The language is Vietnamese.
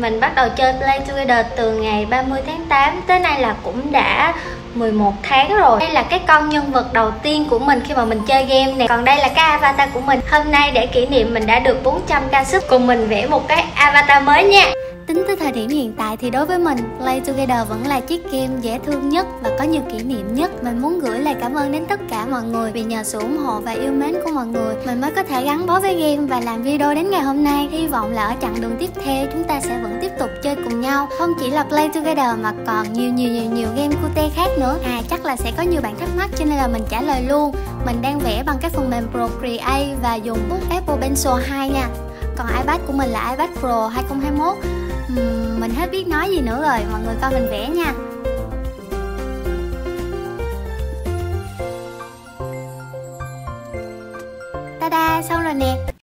mình bắt đầu chơi Play Together từ ngày 30 tháng 8 tới nay là cũng đã 11 tháng rồi. Đây là cái con nhân vật đầu tiên của mình khi mà mình chơi game này. Còn đây là cái avatar của mình. Hôm nay để kỷ niệm mình đã được 400k sub, cùng mình vẽ một cái avatar mới nha. Tính tới thời điểm hiện tại thì đối với mình, Play Together vẫn là chiếc game dễ thương nhất và có nhiều kỷ niệm nhất. Mình muốn gửi lời cảm ơn đến tất cả mọi người vì nhờ sự ủng hộ và yêu mến của mọi người mình mới có thể gắn bó với game và làm video đến ngày hôm nay. Hy vọng là ở chặng đường tiếp theo chúng ta sẽ vẫn tiếp tục chơi cùng nhau, không chỉ là Play Together mà còn nhiều game cute khác nữa. Chắc là sẽ có nhiều bạn thắc mắc cho nên là mình trả lời luôn. Mình đang vẽ bằng cái phần mềm Procreate và dùng bút Apple Pencil 2 nha. Còn iPad của mình là iPad Pro 2021. Mình hết biết nói gì nữa rồi, mọi người coi mình vẽ nha. Ta-da, xong rồi nè.